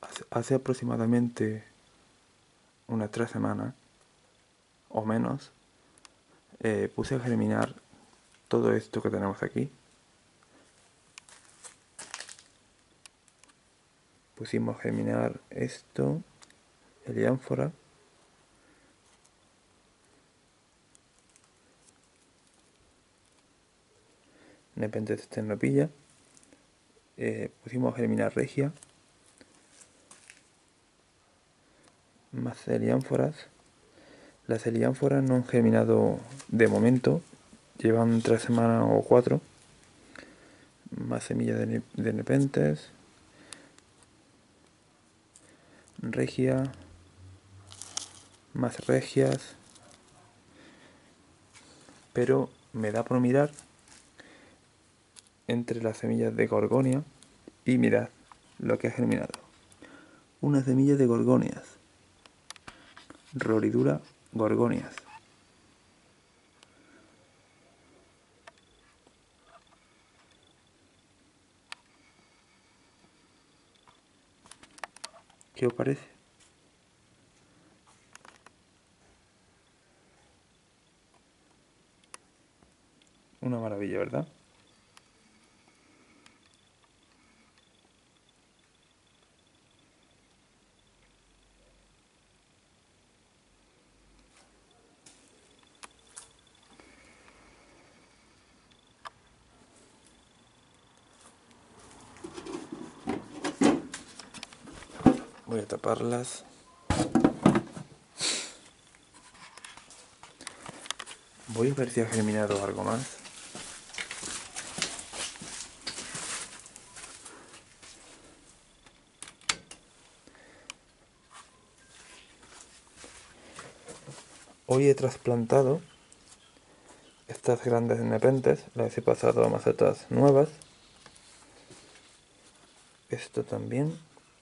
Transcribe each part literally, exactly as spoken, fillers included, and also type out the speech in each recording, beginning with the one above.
hace, hace aproximadamente unas tres semanas o menos, eh, puse a germinar todo esto que tenemos aquí. Pusimos a germinar esto, heliánfora, Nepenthes sternopilla, eh, pusimos a germinar regia, más heliánforas. Las heliánforas no han germinado de momento, llevan tres semanas o cuatro. Más semillas de, de Nepenthes, regia, más regias, pero me da por mirar entre las semillas de gorgonia y mirad lo que ha germinado. Una semilla de gorgonias, Roridura gorgonias. ¿Qué os parece? Una maravilla, ¿verdad? Voy a taparlas. Voy a ver si ha germinado algo más. Hoy he trasplantado estas grandes Nepenthes, las he pasado a macetas nuevas. Esto también.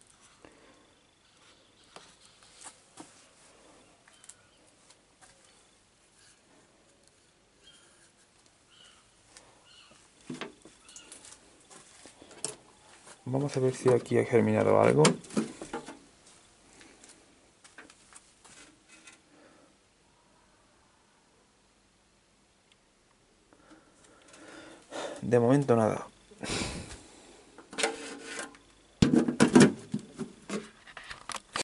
Vamos a ver si aquí ha germinado algo. De momento nada.